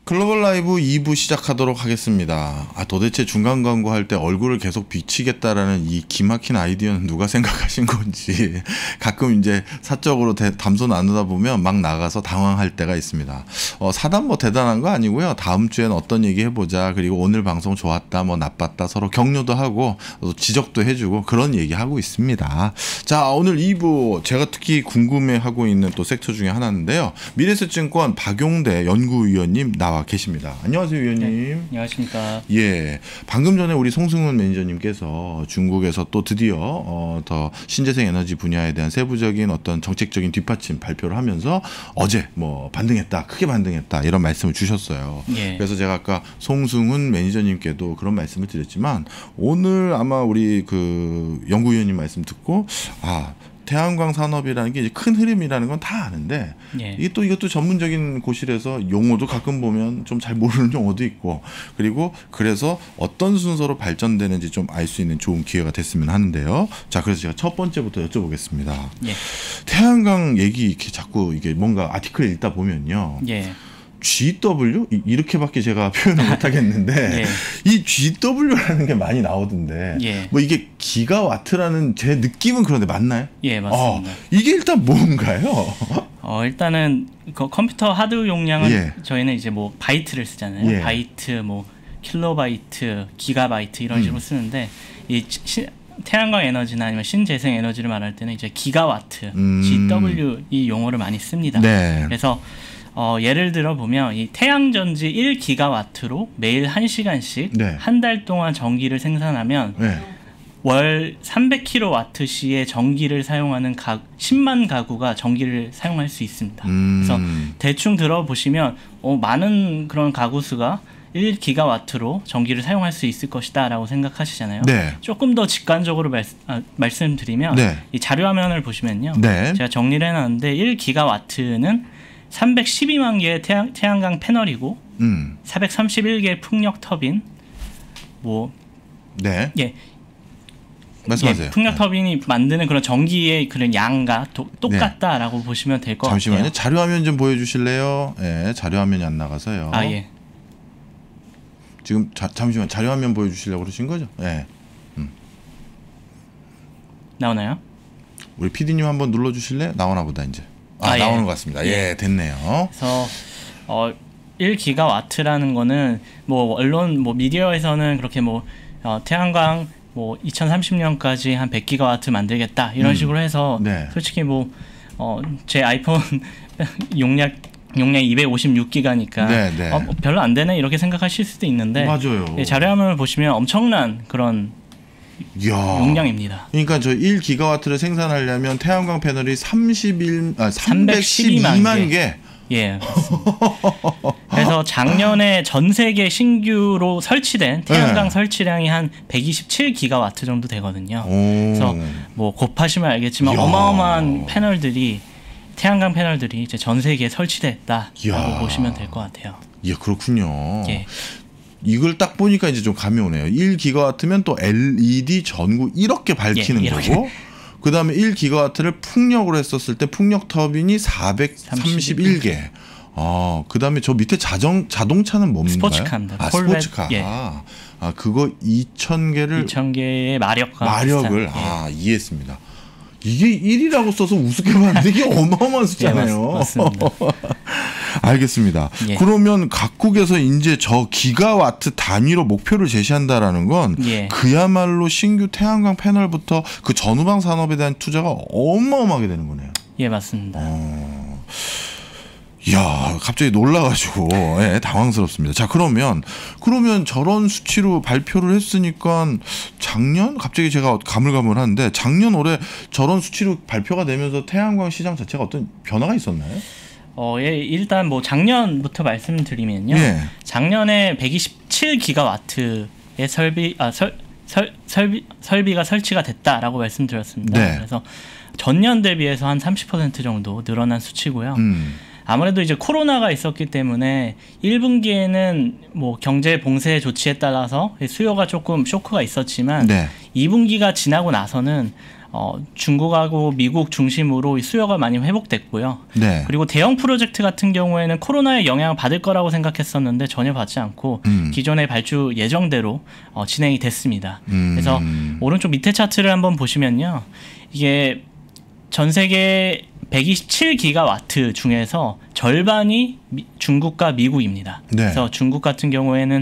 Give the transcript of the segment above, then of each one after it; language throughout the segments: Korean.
글로벌 라이브 2부 시작하도록 하겠습니다. 도대체 중간 광고할 때 얼굴을 계속 비치겠다라는 이 기막힌 아이디어는 누가 생각하신 건지 가끔 이제 사적으로 담소 나누다 보면 막 나가서 당황할 때가 있습니다. 사담 뭐 대단한 거 아니고요. 다음 주엔 어떤 얘기 해보자. 그리고 오늘 방송 좋았다, 뭐 나빴다 서로 격려도 하고 지적도 해주고 그런 얘기 하고 있습니다. 자, 오늘 2부 제가 특히 궁금해하고 있는 또 섹터 중에 하나인데요. 미래에셋증권 박용대 연구위원님 나와 계십니다. 안녕하세요, 위원님. 네, 안녕하십니까. 예, 방금 전에 우리 송승훈 매니저님께서 중국에서 또 드디어 더 신재생 에너지 분야에 대한 세부적인 어떤 정책적인 뒷받침 발표를 하면서 어제 뭐 반등했다, 크게 반등했다 이런 말씀을 주셨어요. 예. 그래서 제가 아까 송승훈 매니저님께도 그런 말씀을 드렸지만 오늘 아마 우리 그 연구위원님 말씀 듣고 태양광 산업이라는 게 이제 큰 흐름이라는 건 다 아는데 예. 이것도 전문적인 고실에서 용어도 가끔 보면 좀 잘 모르는 용어도 있고 그리고 그래서 어떤 순서로 발전되는지 좀 알 수 있는 좋은 기회가 됐으면 하는데요. 자, 그래서 제가 첫 번째부터 여쭤보겠습니다. 예. 태양광 얘기 이렇게 자꾸 이게 뭔가 아티클 읽다 보면요. 예. GW? 이렇게밖에 제가 표현을 못 하겠는데 예. 이 GW라는 게 많이 나오던데 예. 뭐 이게 기가와트라는 제 느낌은 그런데 맞나요? 예, 맞습니다. 이게 일단 뭔가요? 일단은 그 컴퓨터 하드 용량은 예. 저희는 이제 뭐 바이트를 쓰잖아요. 예. 바이트, 뭐 킬로바이트, 기가바이트 이런 식으로 쓰는데 이 태양광 에너지나 아니면 신재생 에너지를 말할 때는 이제 기가와트, GW 이 용어를 많이 씁니다. 네. 그래서 예를 들어 보면 이 태양전지 1기가와트로 매일 1시간씩 네. 한 달 동안 전기를 생산하면 네. 월 300kWh의 전기를 사용하는 10만 가구가 전기를 사용할 수 있습니다. 그래서 대충 들어보시면 많은 그런 가구 수가 1기가와트로 전기를 사용할 수 있을 것이다 라고 생각하시잖아요. 네. 조금 더 직관적으로 말씀드리면 네. 이 자료화면을 보시면요. 네. 제가 정리를 해놨는데 1기가와트는 312만 개의 태양광 패널이고 431개의 풍력 터빈 네. 예. 말씀하세요. 예, 풍력 터빈이 만드는 그런 전기의 그런 양과 똑같다라고 보시면 될 것 같아요. 잠시만요. 자료화면 좀 보여주실래요? 예, 자료화면이 안 나가서요. 예. 지금 잠시만 자료화면 보여주시려고 그러신 거죠? 예. 나오나요? 우리 PD님 한번 눌러주실래요? 나오나 보다 이제. 나오는 것 같습니다. 예, 됐네요. 그래서 1기가와트라는 거는 뭐 언론 미디어에서는 그렇게 태양광 2030년까지 한 100기가와트 만들겠다 이런 식으로 해서 네. 솔직히 제 아이폰 용량이 256기가니까 네, 네. 별로 안 되네 이렇게 생각하실 수도 있는데 맞아요. 자료화면을 보시면 엄청난 그런 이야. 용량입니다. 그러니까 저 1기가와트를 생산하려면 태양광 패널이 312만 개. 예. 그래서 작년에 전 세계 신규로 설치된 태양광 네. 설치량이 한 127기가와트 정도 되거든요. 그래서 곱하시면 알겠지만 이야. 어마어마한 태양광 패널들이 이제 전 세계에 설치됐다라고 이야. 보시면 될 것 같아요. 예, 그렇군요. 예. 이걸 딱 보니까 이제 좀 감이 오네요. 1기가와트면 또 LED 전구 이렇게 밝히는 이렇게. 거고 그 다음에 1기가와트를 풍력으로 했었을 때 풍력 터빈이 431개. 그 다음에 저 밑에 자동차는 뭡니까? 스포츠카입니다. 스포츠카. 예. 그거 2,000개의 마력을 이해했습니다. 이게 1이라고 써서 우습게 봤는데 이게 어마어마한 숫자네요. 예, 맞습니다. 알겠습니다. 예. 그러면 각국에서 이제 저 기가와트 단위로 목표를 제시한다라는 건 예. 그야말로 신규 태양광 패널부터 그 전후방 산업에 대한 투자가 어마어마하게 되는 거네요. 예, 맞습니다. 이야, 갑자기 놀라가지고 당황스럽습니다. 자, 그러면 저런 수치로 발표를 했으니까 갑자기 제가 가물가물한데 작년 올해 저런 수치로 발표가 되면서 태양광 시장 자체가 어떤 변화가 있었나요? 예, 일단 작년부터 말씀드리면요. 예. 작년에 127기가와트의 설비가 설치가 됐다라고 말씀드렸습니다. 네. 그래서 전년 대비해서 한 30% 정도 늘어난 수치고요. 아무래도 이제 코로나가 있었기 때문에 1분기에는 경제 봉쇄 조치에 따라서 수요가 조금 쇼크가 있었지만 네. 2분기가 지나고 나서는 중국하고 미국 중심으로 수요가 많이 회복됐고요. 네. 그리고 대형 프로젝트 같은 경우에는 코로나의 영향을 받을 거라고 생각했었는데 전혀 받지 않고 기존의 발주 예정대로 진행이 됐습니다. 그래서 오른쪽 밑에 차트를 한번 보시면요. 이게 전 세계 127기가와트 중에서 절반이 중국과 미국입니다. 네. 그래서 중국 같은 경우에는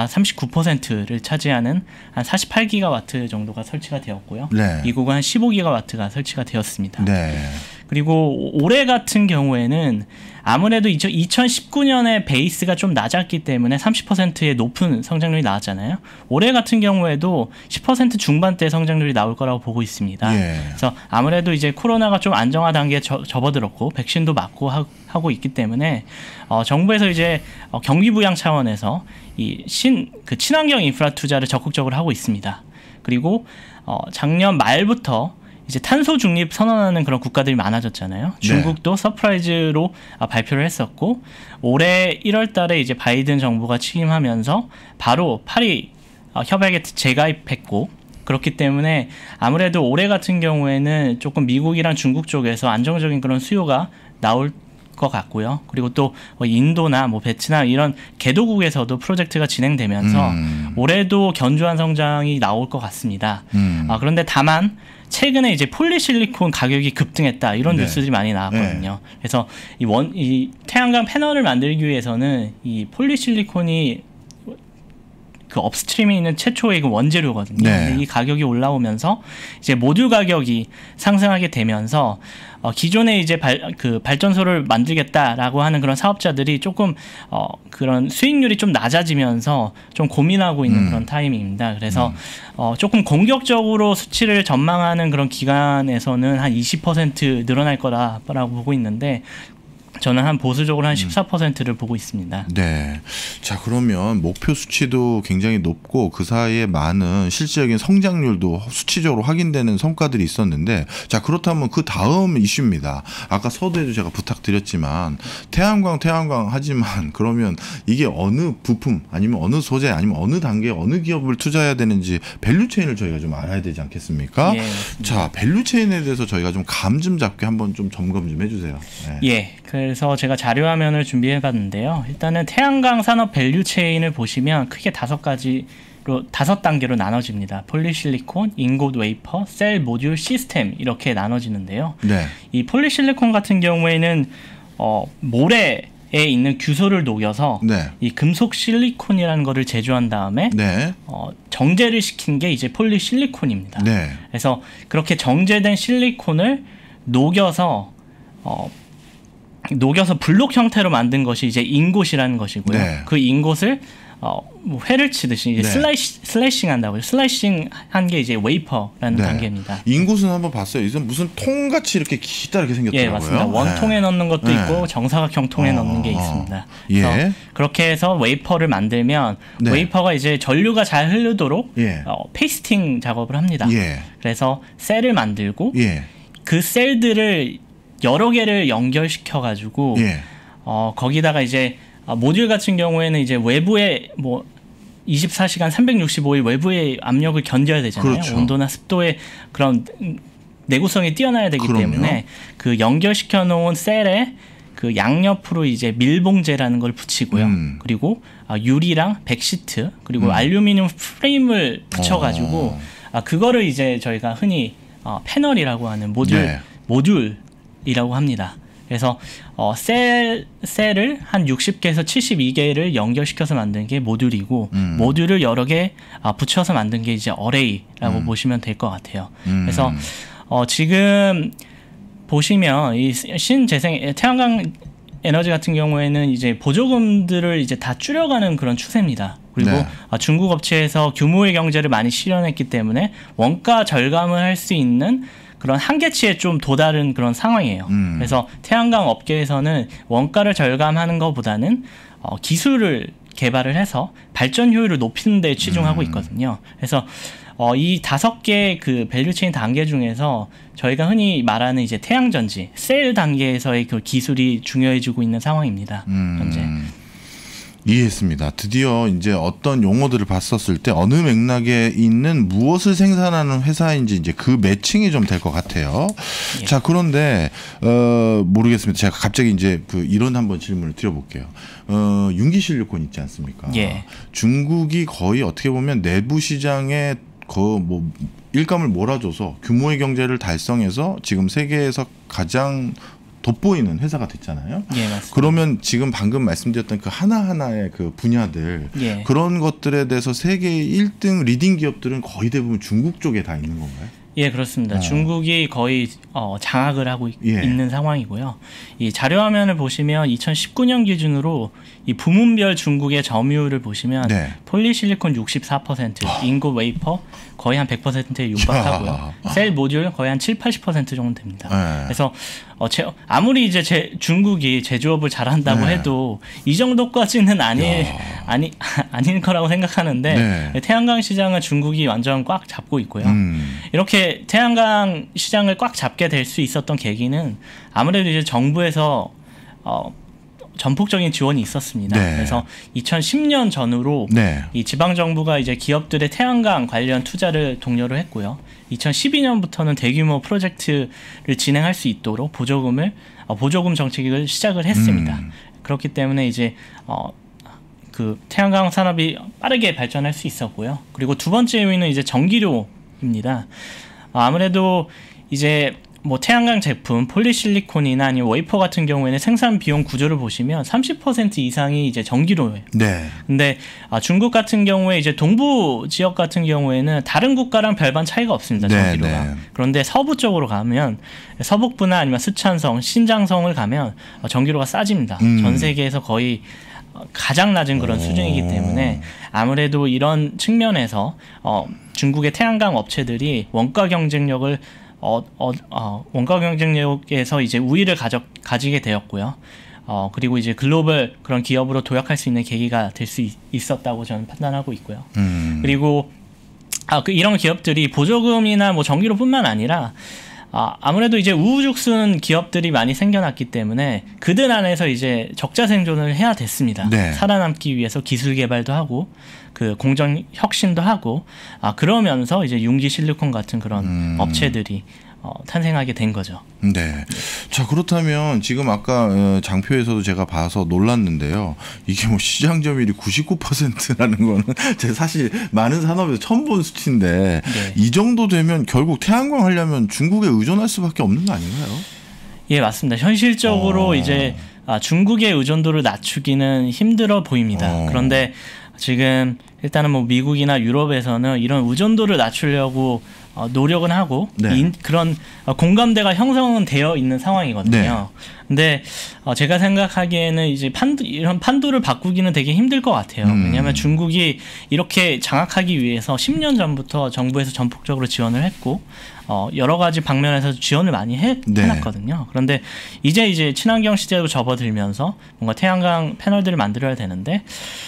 39%를 차지하는 한 48기가와트 정도가 설치가 되었고요. 네. 미국은 한 15기가와트가 설치가 되었습니다. 네. 그리고 올해 같은 경우에는 아무래도 2019년에 베이스가 좀 낮았기 때문에 30%의 높은 성장률이 나왔잖아요. 올해 같은 경우에도 10% 중반대 성장률이 나올 거라고 보고 있습니다. 예. 그래서 아무래도 이제 코로나가 좀 안정화 단계에 접어들었고 백신도 맞고 하고 있기 때문에 정부에서 이제 경기 부양 차원에서 이 친환경 인프라 투자를 적극적으로 하고 있습니다. 그리고 작년 말부터 이제 탄소 중립 선언하는 그런 국가들이 많아졌잖아요. 중국도 네. 서프라이즈로 발표를 했었고 올해 1월 달에 이제 바이든 정부가 취임하면서 바로 파리 협약에 재가입했고 그렇기 때문에 아무래도 올해 같은 경우에는 조금 미국이랑 중국 쪽에서 안정적인 그런 수요가 나올 것 같고요. 그리고 또 인도나 베트남 이런 개도국에서도 프로젝트가 진행되면서 올해도 견조한 성장이 나올 것 같습니다. 그런데 다만 최근에 이제 폴리실리콘 가격이 급등했다 이런 네. 뉴스들이 많이 나왔거든요. 네. 그래서 이 태양광 패널을 만들기 위해서는 이 폴리실리콘이 그 업스트림에 있는 최초의 그 원재료거든요. 네. 근데 이 가격이 올라오면서 이제 모듈 가격이 상승하게 되면서 기존에 이제 발전소를 만들겠다라고 하는 그런 사업자들이 조금 그런 수익률이 좀 낮아지면서 좀 고민하고 있는 그런 타이밍입니다. 그래서 조금 공격적으로 수치를 전망하는 그런 기관에서는 한 20% 늘어날 거라고 보고 있는데 저는 한 보수적으로 한 14%를 보고 있습니다. 네. 자, 그러면 목표 수치도 굉장히 높고 그 사이에 많은 실질적인 성장률도 수치적으로 확인되는 성과들이 있었는데 자, 그렇다면 그 다음 이슈입니다. 아까 서두에도 제가 부탁드렸지만 태양광 하지만 그러면 이게 어느 부품 아니면 어느 소재 아니면 어느 단계에 어느 기업을 투자해야 되는지 밸류체인을 저희가 좀 알아야 되지 않겠습니까? 예, 자, 밸류체인에 대해서 저희가 좀 감 좀 잡게 한번 좀 점검 좀 해주세요. 네. 예. 그래서 제가 자료 화면을 준비해 봤는데요. 일단은 태양광 산업 밸류 체인을 보시면 크게 5단계로 나눠집니다. 폴리실리콘, 인곳 웨이퍼, 셀, 모듈, 시스템 이렇게 나눠지는데요. 네. 이 폴리실리콘 같은 경우에는 모래에 있는 규소를 녹여서 네. 이 금속 실리콘이라는 거를 제조한 다음에 네. 정제를 시킨 게 이제 폴리실리콘입니다. 네. 그래서 그렇게 정제된 실리콘을 녹여서 블록 형태로 만든 것이 이제 인곳이라는 것이고요. 네. 그 인곳을 회를 치듯이 이제 네. 슬래싱 한다고요. 슬래싱 한 게 이제 웨이퍼라는 네. 단계입니다. 인곳은 한번 봤어요. 이건 무슨 통같이 이렇게 기다 이렇게 생겼더라고요. 예, 맞습니다. 원통에 네. 넣는 것도 있고 정사각형 통에 넣는 게 있습니다. 그래서 예. 그렇게 해서 웨이퍼를 만들면 네. 웨이퍼가 이제 전류가 잘 흐르도록 예. 페이스팅 작업을 합니다. 예. 그래서 셀을 만들고 예. 그 셀들을 여러 개를 연결시켜 가지고 예. 거기다가 이제 모듈 같은 경우에는 이제 외부에 24시간 365일 외부의 압력을 견뎌야 되잖아요. 그렇죠. 온도나 습도의 그런 내구성이 뛰어나야 되기 그럼요. 때문에 그 연결시켜 놓은 셀에 그 양옆으로 이제 밀봉제라는 걸 붙이고요. 그리고 유리랑 백시트 그리고 알루미늄 프레임을 붙여가지고 그거를 이제 저희가 흔히 패널이라고 하는 모듈이라고 합니다. 그래서 셀을 한 60개에서 72개를 연결시켜서 만든 게 모듈이고 모듈을 여러 개 붙여서 만든 게 이제 어레이라고 보시면 될 것 같아요. 그래서 지금 보시면 이 신재생 태양광 에너지 같은 경우에는 이제 보조금들을 이제 다 줄여가는 그런 추세입니다. 그리고 네. 중국 업체에서 규모의 경제를 많이 실현했기 때문에 원가 절감을 할 수 있는 그런 한계치에 좀 도달한 그런 상황이에요. 그래서 태양광 업계에서는 원가를 절감하는 것보다는 기술을 개발을 해서 발전 효율을 높이는 데 치중하고 있거든요. 그래서 이 5개 그 밸류체인 단계 중에서 저희가 흔히 말하는 이제 태양전지 셀 단계에서의 그 기술이 중요해지고 있는 상황입니다. 현재. 이해했습니다. 드디어 이제 어떤 용어들을 봤었을 때 어느 맥락에 있는 무엇을 생산하는 회사인지 이제 그 매칭이 좀 될 것 같아요. 예. 자, 그런데 모르겠습니다. 제가 갑자기 이제 그 이런 한번 질문을 드려볼게요. 융기 실리콘 있지 않습니까? 예. 중국이 거의 어떻게 보면 내부 시장에 뭐 일감을 몰아줘서 규모의 경제를 달성해서 지금 세계에서 가장 돋보이는 회사가 됐잖아요. 예, 맞습니다. 그러면 지금 방금 말씀드렸던 그 하나하나의 그 분야들 예. 그런 것들에 대해서 세계의 1등 리딩 기업들은 거의 대부분 중국 쪽에 다 있는 건가요? 예, 그렇습니다. 중국이 거의 장악을 하고 예. 있는 상황이고요. 이 자료 화면을 보시면 2019년 기준으로 이 부문별 중국의 점유율을 보시면 네. 폴리실리콘 64%, 인고 웨이퍼 거의 한 100%에 육박하고요. 셀 모듈 거의 한 7-80% 정도 됩니다. 네. 그래서 아무리 이제 중국이 제조업을 잘한다고 네. 해도 이 정도까지는 아닐 거라고 생각하는데 네. 태양광 시장은 중국이 완전 꽉 잡고 있고요. 이렇게 태양광 시장을 꽉 잡게 될 수 있었던 계기는 아무래도 이제 정부에서 전폭적인 지원이 있었습니다. 네. 그래서 2010년 전후로 네. 이 지방 정부가 이제 기업들의 태양광 관련 투자를 독려를 했고요. 2012년부터는 대규모 프로젝트를 진행할 수 있도록 보조금 정책을 시작을 했습니다. 그렇기 때문에 이제 그 태양광 산업이 빠르게 발전할 수 있었고요. 그리고 두 번째 요인은 이제 전기료입니다. 아무래도 이제 뭐 태양광 제품, 폴리실리콘이나 아니면 웨이퍼 같은 경우에는 생산 비용 구조를 보시면 30% 이상이 이제 전기료예요. 네. 근데 중국 같은 경우에 이제 동부 지역 같은 경우에는 다른 국가랑 별반 차이가 없습니다. 전기료가. 네. 그런데 서부 쪽으로 가면 서북부나 아니면 스촨성, 신장성을 가면 전기료가 싸집니다. 전 세계에서 거의 가장 낮은 그런 수준이기 때문에 아무래도 이런 측면에서 중국의 태양광 업체들이 원가 경쟁력에서 이제 우위를 가지게 되었고요. 그리고 이제 글로벌 그런 기업으로 도약할 수 있는 계기가 될 수 있었다고 저는 판단하고 있고요. 그리고 이런 기업들이 보조금이나 뭐 전기료뿐만 아니라 아무래도 이제 우후죽순 기업들이 많이 생겨났기 때문에 그들 안에서 이제 적자 생존을 해야 됐습니다. 네. 살아남기 위해서 기술 개발도 하고 그 공정 혁신도 하고 그러면서 이제 융기 실리콘 같은 그런 업체들이 탄생하게 된 거죠. 네. 자, 그렇다면 지금 아까 장표에서도 제가 봐서 놀랐는데요. 이게 뭐 시장 점유율이 99%라는 거는 제가 사실 많은 산업에서 처음 본 수치인데 네. 이 정도 되면 결국 태양광 하려면 중국에 의존할 수밖에 없는 거 아닌가요? 예, 맞습니다. 현실적으로 이제 중국의 의존도를 낮추기는 힘들어 보입니다. 그런데 지금 일단은 뭐 미국이나 유럽에서는 이런 의존도를 낮추려고 노력은 하고 네. 그런 공감대가 형성은 되어 있는 상황이거든요. 네. 근데 제가 생각하기에는 이제 이런 판도를 바꾸기는 되게 힘들 것 같아요. 왜냐하면 중국이 이렇게 장악하기 위해서 10년 전부터 정부에서 전폭적으로 지원을 했고 여러 가지 방면에서 지원을 많이 해놨거든요. 그런데 이제 친환경 시대로 접어들면서 뭔가 태양광 패널들을 만들어야 되는데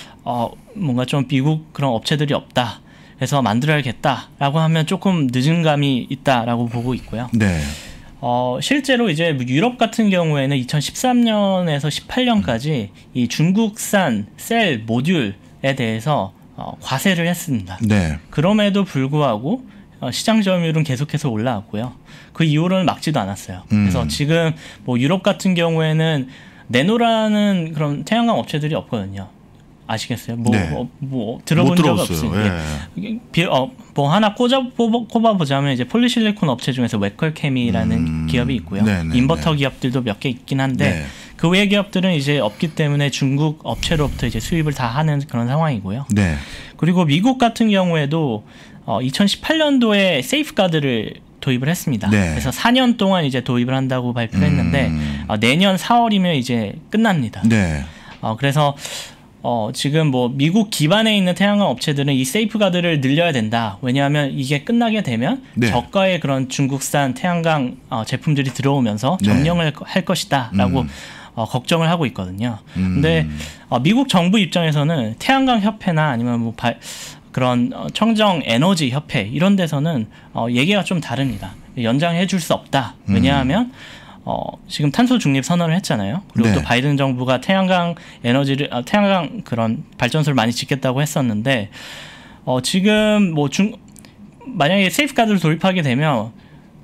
뭔가 좀 미국 그런 업체들이 없다. 그래서 만들어야겠다라고 하면 조금 늦은 감이 있다라고 보고 있고요. 네. 실제로 이제 유럽 같은 경우에는 2013년에서 18년까지 이 중국산 셀 모듈에 대해서 과세를 했습니다. 네. 그럼에도 불구하고 시장 점유율은 계속해서 올라왔고요. 그 이후로는 막지도 않았어요. 그래서 지금 뭐 유럽 같은 경우에는 내노라는 그런 태양광 업체들이 없거든요. 아시겠어요? 들어본 적이 없어요. 예. 뭐 하나 꼽아보자면 이제 폴리실리콘 업체 중에서 웨컬케미라는 기업이 있고요. 인버터 기업들도 몇 개 있긴 한데 그 외 기업들은 이제 없기 때문에 중국 업체로부터 이제 수입을 다 하는 그런 상황이고요. 네. 그리고 미국 같은 경우에도 2018년도에 세이프가드를 도입을 했습니다. 네. 그래서 4년 동안 이제 도입을 한다고 발표했는데 내년 4월이면 이제 끝납니다. 네. 그래서 지금 뭐 미국 기반에 있는 태양광 업체들은 이 세이프가드를 늘려야 된다. 왜냐하면 이게 끝나게 되면 저가의 그런 중국산 태양광 제품들이 들어오면서 점령을 할 것이다라고 걱정을 하고 있거든요. 근데 미국 정부 입장에서는 태양광 협회나 아니면 뭐 그런 청정 에너지 협회 이런 데서는 얘기가 좀 다릅니다. 연장해 줄 수 없다. 왜냐하면 지금 탄소 중립 선언을 했잖아요. 그리고 네. 또 바이든 정부가 태양광 에너지를 태양광 그런 발전소를 많이 짓겠다고 했었는데 지금 뭐 만약에 세이프가드를 도입하게 되면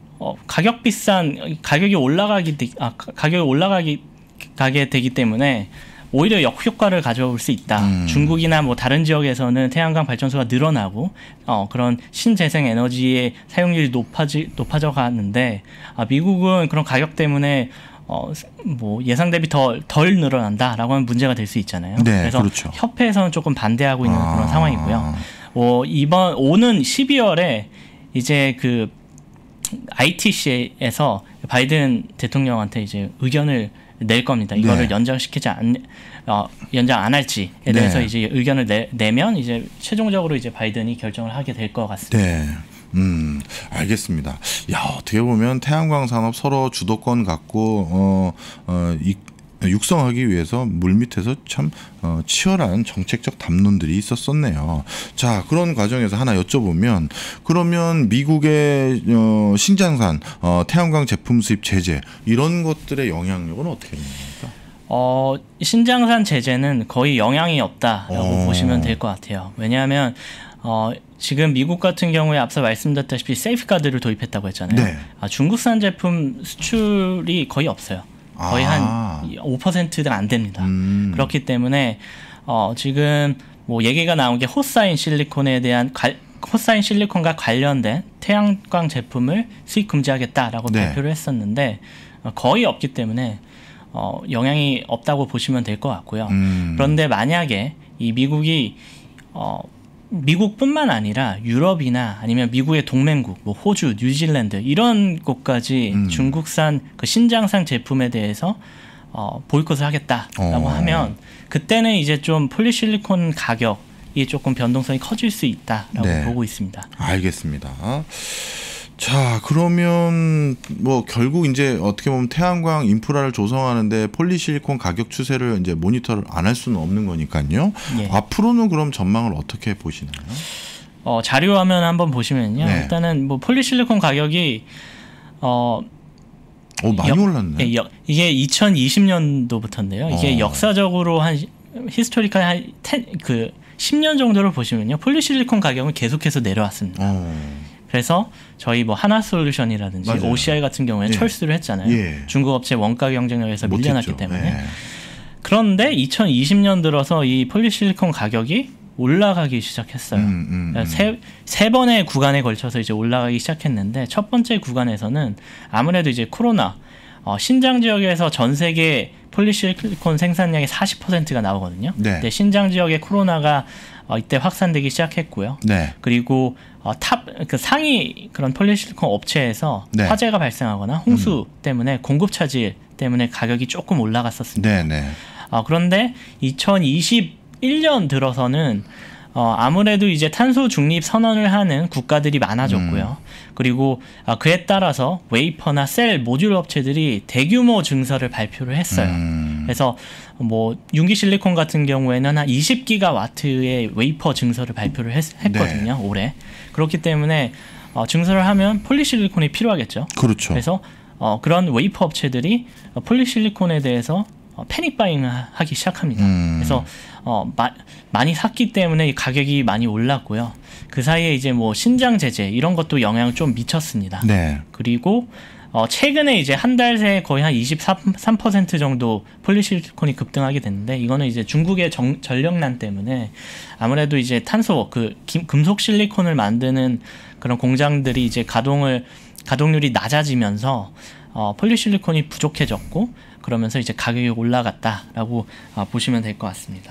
가격이 올라가게 되기 때문에 오히려 역효과를 가져올 수 있다. 중국이나 뭐 다른 지역에서는 태양광 발전소가 늘어나고 그런 신재생 에너지의 사용률이 높아져 가는데 미국은 그런 가격 때문에 뭐 예상 대비 덜 늘어난다라고 하면 문제가 될 수 있잖아요. 네, 그래서 그렇죠. 협회에서는 조금 반대하고 있는 그런 상황이고요. 오는 12월에 이제 그 ITC에서 바이든 대통령한테 이제 의견을 낼 겁니다. 이거를 네. 연장 안 할지에 대해서 네. 이제 의견을 내면 이제 최종적으로 이제 바이든이 결정을 하게 될 것 같습니다. 네. 알겠습니다. 야, 어떻게 보면 태양광 산업 서로 주도권 갖고 육성하기 위해서 물밑에서 참 치열한 정책적 담론들이 있었었네요. 자, 그런 과정에서 하나 여쭤보면, 그러면 미국의 신장산 태양광 제품 수입 제재 이런 것들의 영향력은 어떻게 됩니까? 신장산 제재는 거의 영향이 없다라고 보시면 될 것 같아요. 왜냐하면 지금 미국 같은 경우에 앞서 말씀드렸다시피 세이프가드를 도입했다고 했잖아요. 네. 중국산 제품 수출이 거의 없어요. 거의 한 5%가 안 됩니다. 그렇기 때문에 지금 뭐 얘기가 나온 게 호사인 실리콘과 관련된 태양광 제품을 수입 금지하겠다라고 네. 발표를 했었는데 거의 없기 때문에 영향이 없다고 보시면 될 것 같고요. 그런데 만약에 이 미국뿐만 아니라 유럽이나 아니면 미국의 동맹국, 뭐 호주, 뉴질랜드 이런 곳까지 중국산 그 신장산 제품에 대해서 보이콧을 하겠다라고 하면 그때는 이제 좀 폴리실리콘 가격이 조금 변동성이 커질 수 있다라고 네. 보고 있습니다. 알겠습니다. 자, 그러면 뭐 결국 이제 어떻게 보면 태양광 인프라를 조성하는데 폴리실리콘 가격 추세를 이제 모니터를 안 할 수는 없는 거니까요. 예. 앞으로는 그럼 전망을 어떻게 보시나요? 자료 화면 한번 보시면요. 네. 일단은 뭐 폴리실리콘 가격이 많이 올랐네. 이게 2020년도부터인데요. 이게 역사적으로 한 히스토리컬 그 10년 정도를 보시면요. 폴리실리콘 가격은 계속해서 내려왔습니다. 그래서 저희 뭐 하나솔루션이라든지 맞아요. OCI 같은 경우에 철수를 했잖아요. 예. 중국 업체 원가 경쟁력에서 밀려났기 못했죠. 때문에. 예. 그런데 2020년 들어서 이 폴리실리콘 가격이 올라가기 시작했어요. 세 번의 구간에 걸쳐서 이제 올라가기 시작했는데 첫 번째 구간에서는 아무래도 이제 코로나 신장 지역에서 전 세계 폴리실리콘 생산량의 40%가 나오거든요. 네. 근데 신장 지역의 코로나가 이때 확산되기 시작했고요. 네. 그리고 상위 그런 폴리실리콘 업체에서 네. 화재가 발생하거나 홍수 때문에 공급 차질 때문에 가격이 조금 올라갔었습니다. 네, 네. 그런데 2021년 들어서는 아무래도 이제 탄소 중립 선언을 하는 국가들이 많아졌고요. 그리고 그에 따라서 웨이퍼나 셀 모듈 업체들이 대규모 증설을 발표를 했어요. 그래서 뭐 융기 실리콘 같은 경우에는 한 20기가와트의 웨이퍼 증설을 발표를 했거든요. 네. 올해. 그렇기 때문에 증설을 하면 폴리실리콘이 필요하겠죠. 그렇죠. 그래서 그런 웨이퍼 업체들이 폴리실리콘에 대해서 패닉 바잉을 하기 시작합니다. 그래서 많이 샀기 때문에 가격이 많이 올랐고요. 그 사이에 이제 뭐 신장 제재 이런 것도 영향을 좀 미쳤습니다. 네. 그리고 최근에 이제 한 달 새에 거의 한 23% 정도 폴리실리콘이 급등하게 됐는데 이거는 이제 중국의 전력난 때문에 아무래도 이제 탄소 금속 실리콘을 만드는 그런 공장들이 이제 가동률이 낮아지면서 폴리실리콘이 부족해졌고 그러면서 이제 가격이 올라갔다라고 보시면 될 것 같습니다.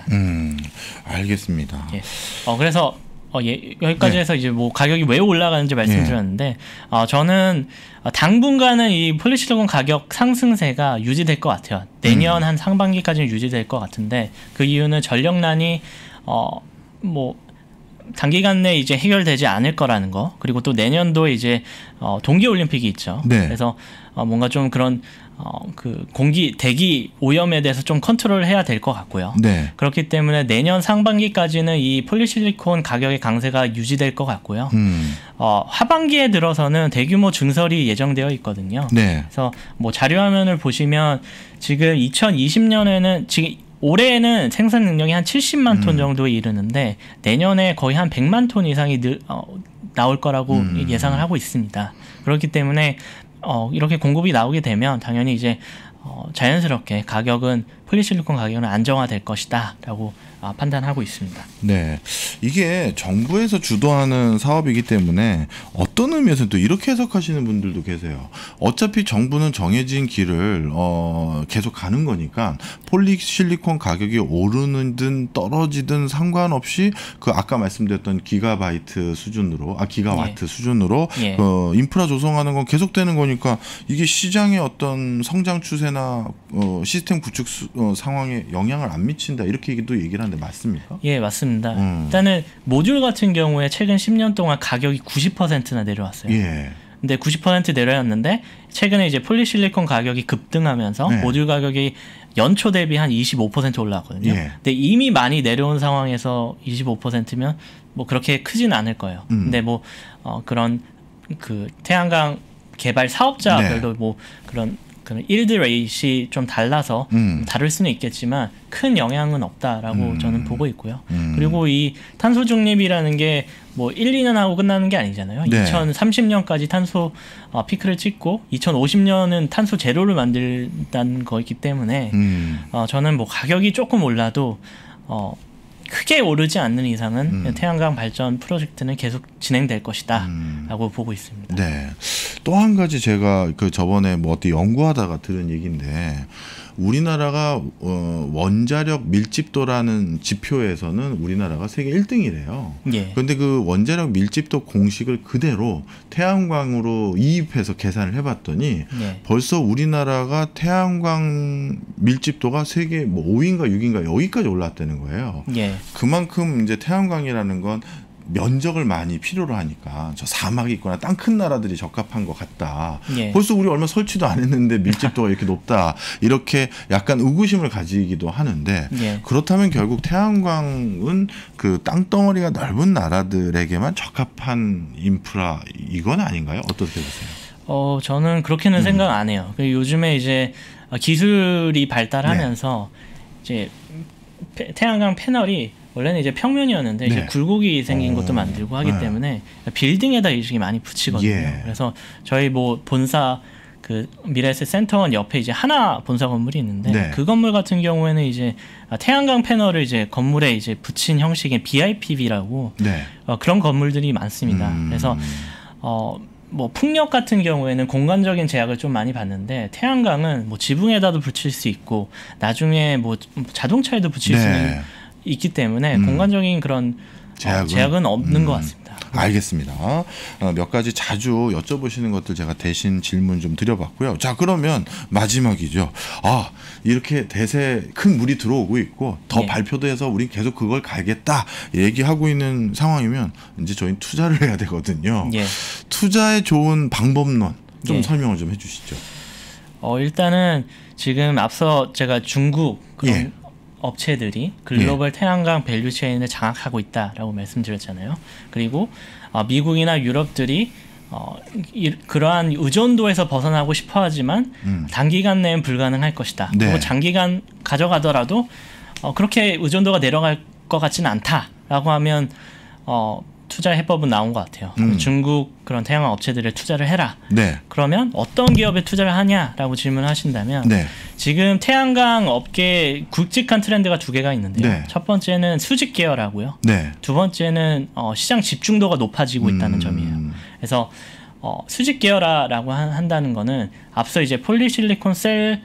알겠습니다. 예. 그래서 여기까지 네. 해서 이제 뭐 가격이 왜 올라가는지 말씀드렸는데 저는 당분간은 이 폴리실리콘 가격 상승세가 유지될 것 같아요. 내년 한 상반기까지는 유지될 것 같은데 그 이유는 전력난이 뭐 단기간 내에 이제 해결되지 않을 거라는 거 그리고 또 내년도에 이제 동계올림픽이 있죠. 네. 그래서 뭔가 좀 그런 그 대기 오염에 대해서 좀 컨트롤을 해야 될 것 같고요. 네. 그렇기 때문에 내년 상반기까지는 이 폴리실리콘 가격의 강세가 유지될 것 같고요. 하반기에 들어서는 대규모 증설이 예정되어 있거든요. 네. 그래서 뭐 자료화면을 보시면 지금 2020년에는 지금 올해에는 생산 능력이 한 70만 톤 정도에 이르는데 내년에 거의 한 100만 톤 이상이 나올 거라고 예상을 하고 있습니다. 그렇기 때문에 이렇게 공급이 나오게 되면 당연히 이제 자연스럽게 가격은 폴리실리콘 가격은 안정화될 것이다라고 판단하고 있습니다. 네, 이게 정부에서 주도하는 사업이기 때문에 어떤 의미에서는 또 이렇게 해석하시는 분들도 계세요. 어차피 정부는 정해진 길을 계속 가는 거니까 폴리실리콘 가격이 오르든 떨어지든 상관없이 그 아까 말씀드렸던 기가바이트 수준으로 기가와트 수준으로 인프라 조성하는 건 계속되는 거니까 이게 시장의 어떤 성장 추세나 시스템 구축 상황에 영향을 안 미친다 이렇게 얘기를 하는데 맞습니까? 예, 맞습니다. 일단은 모듈 같은 경우에 최근 10년 동안 가격이 90%나 내려왔어요. 예. 근데 90% 내려왔는데 최근에 이제 폴리실리콘 가격이 급등하면서 모듈 가격이 연초 대비 한 25% 올라왔거든요. 근데 이미 많이 내려온 상황에서 25%면 뭐 그렇게 크지는 않을 거예요. 근데 뭐 그런 그 태양광 개발 사업자별도 뭐 그런 일드 레이트이 좀 달라서 다를 수는 있겠지만 큰 영향은 없다라고 저는 보고 있고요. 그리고 이 탄소 중립이라는 게 뭐 1, 2년 하고 끝나는 게 아니잖아요. 2030년까지 탄소 피크를 찍고 2050년은 탄소 제로를 만든다는 거이기 때문에 저는 뭐 가격이 조금 올라도 크게 오르지 않는 이상은 태양광 발전 프로젝트는 계속 진행될 것이다 라고 보고 있습니다. 네. 또 한 가지 제가 그 저번에 뭐 어디 연구하다가 들은 얘기인데 우리나라가 원자력 밀집도라는 지표에서는 우리나라가 세계 1등이래요. 그런데 그 원자력 밀집도 공식을 그대로 태양광으로 이입해서 계산을 해봤더니 벌써 우리나라가 태양광 밀집도가 세계 뭐 5위인가 6위인가 여기까지 올랐다는 거예요. 그만큼 이제 태양광이라는 건 면적을 많이 필요로 하니까 저 사막이 있거나 땅 큰 나라들이 적합한 것 같다. 벌써 우리 얼마 설치도 안 했는데 밀집도가 이렇게 높다. 이렇게 약간 의구심을 가지기도 하는데 그렇다면 결국 태양광은 그 땅덩어리가 넓은 나라들에게만 적합한 인프라 이건 아닌가요? 어떻게 보세요? 저는 그렇게는 생각 안 해요. 요즘에 이제 기술이 발달하면서 이제 태양광 패널이 원래는 이제 평면이었는데 이제 굴곡이 생긴 것도 만들고 하기 때문에 빌딩에다 이렇게 많이 붙이거든요. 그래서 저희 뭐 본사 그 미래에셋 센터원 옆에 이제 하나 본사 건물이 있는데 그 건물 같은 경우에는 이제 태양광 패널을 이제 건물에 이제 붙인 형식의 BIPV라고 그런 건물들이 많습니다. 그래서 뭐 풍력 같은 경우에는 공간적인 제약을 좀 많이 받는데 태양광은 뭐 지붕에다도 붙일 수 있고 나중에 뭐 자동차에도 붙일 수 있기 때문에 공간적인 그런 제약은 없는 것 같습니다. 알겠습니다. 몇 가지 자주 여쭤보시는 것들 제가 대신 질문 좀 드려봤고요. 자, 그러면 마지막이죠. 이렇게 대세 큰 물이 들어오고 있고 더 발표도 해서 우린 계속 그걸 가겠다 얘기하고 있는 상황이면 이제 저희는 투자를 해야 되거든요. 투자에 좋은 방법론 좀 설명을 좀 해주시죠. 일단은 지금 앞서 제가 중국 그런 업체들이 글로벌 태양광 밸류 체인을 장악하고 있다라고 말씀드렸잖아요. 그리고 미국이나 유럽들이 그러한 의존도에서 벗어나고 싶어하지만 단기간 내엔 불가능할 것이다. 그리고 장기간 가져가더라도 그렇게 의존도가 내려갈 것 같지는 않다라고 하면 투자 해법은 나온 것 같아요. 중국 그런 태양광 업체들에 투자를 해라. 그러면 어떤 기업에 투자를 하냐라고 질문을 하신다면 지금 태양광 업계 굵직한 트렌드가 두 개가 있는데요. 첫 번째는 수직 계열하고요. 두 번째는 시장 집중도가 높아지고 있다는 점이에요. 그래서 수직 계열화라고 한다는 거는 앞서 이제 폴리실리콘 셀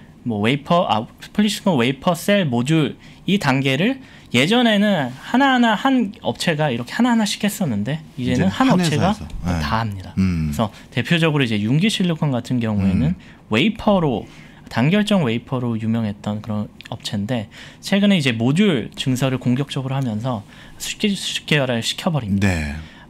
폴리실리콘 웨이퍼 셀 모듈 이 단계를 예전에는 하나하나 한 업체가 이렇게 하나하나씩 했었는데 이제는 한 업체가 다 합니다. 그래서 대표적으로 이제 융기 실리콘 같은 경우에는 웨이퍼로 단결정 웨이퍼로 유명했던 그런 업체인데 최근에 이제 모듈 증설을 공격적으로 하면서 수직 계열화를 시켜버립니다.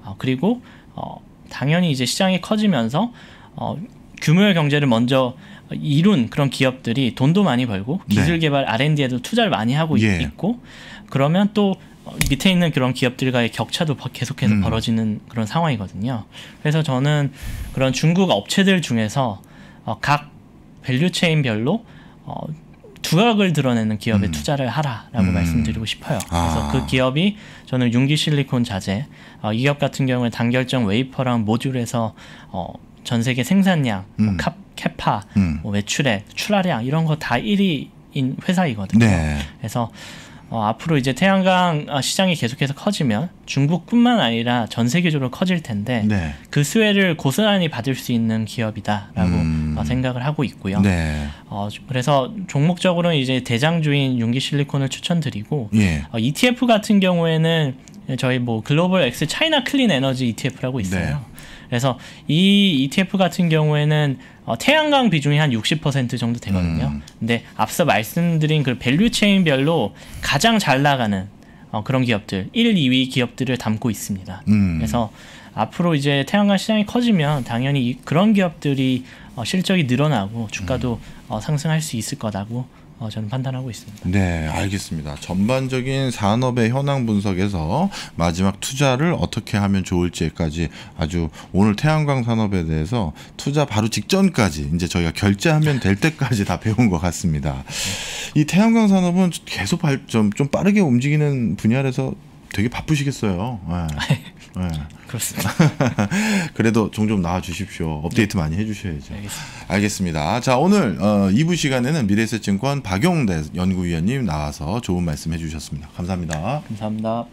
그리고 당연히 이제 시장이 커지면서 규모의 경제를 먼저 이룬 그런 기업들이 돈도 많이 벌고 기술 네. 개발 R&D에도 투자를 많이 하고 예. 있고 그러면 또 밑에 있는 그런 기업들과의 격차도 계속해서 벌어지는 그런 상황이거든요. 그래서 저는 그런 중국 업체들 중에서 각 밸류체인별로 두각을 드러내는 기업에 투자를 하라라고 말씀드리고 싶어요. 그래서 그 기업이 저는 융기 실리콘 자재, 이 기업 같은 경우에 단결정 웨이퍼랑 모듈에서 전 세계 생산량, 캐파, 매출액, 출하량 이런 거 다 1위인 회사이거든요. 네. 그래서 앞으로 이제 태양광 시장이 계속해서 커지면 중국뿐만 아니라 전 세계적으로 커질 텐데 네. 그 수혜를 고스란히 받을 수 있는 기업이다라고 생각을 하고 있고요. 네. 그래서 종목적으로는 이제 대장주인 융기실리콘을 추천드리고 예. ETF 같은 경우에는 저희 뭐 글로벌 X 차이나 클린 에너지 ETF라고 있어요. 네. 그래서 이 ETF 같은 경우에는 태양광 비중이 한 60% 정도 되거든요. 근데 앞서 말씀드린 그 밸류 체인별로 가장 잘 나가는 그런 기업들, 1, 2위 기업들을 담고 있습니다. 그래서 앞으로 이제 태양광 시장이 커지면 당연히 그런 기업들이 실적이 늘어나고 주가도 상승할 수 있을 거라고 저는 판단하고 있습니다. 네, 알겠습니다. 전반적인 산업의 현황 분석에서 마지막 투자를 어떻게 하면 좋을지까지 아주 오늘 태양광 산업에 대해서 투자 바로 직전까지 이제 저희가 결제하면 될 때까지 다 배운 것 같습니다. 이 태양광 산업은 계속 좀 빠르게 움직이는 분야라서 되게 바쁘시겠어요. 네. 네. 그렇습니다. 그래도 종종 나와 주십시오. 업데이트 많이 해주셔야죠. 알겠습니다. 자, 오늘 2부 시간에는 미래에셋증권 박용대 연구위원님 나와서 좋은 말씀 해주셨습니다. 감사합니다. 감사합니다.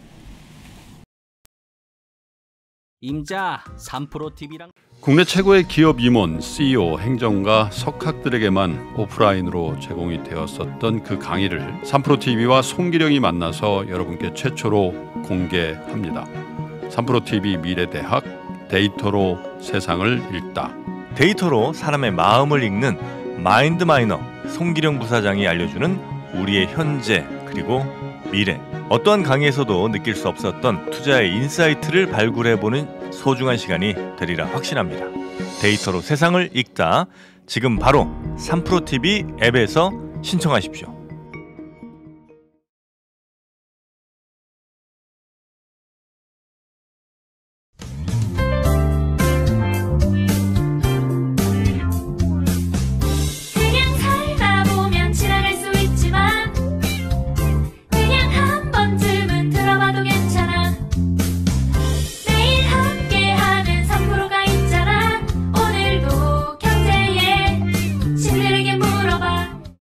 임자 3프로TV랑 국내 최고의 기업 임원, CEO, 행정가, 석학들에게만 오프라인으로 제공이 되었었던 그 강의를 3프로TV와 송기령이 만나서 여러분께 최초로 공개합니다. 3프로TV 미래대학 데이터로 세상을 읽다. 데이터로 사람의 마음을 읽는 마인드마이너 송기령 부사장이 알려주는 우리의 현재 그리고 미래. 어떠한 강의에서도 느낄 수 없었던 투자의 인사이트를 발굴해보는 소중한 시간이 되리라 확신합니다. 데이터로 세상을 읽다. 지금 바로 3프로TV 앱에서 신청하십시오.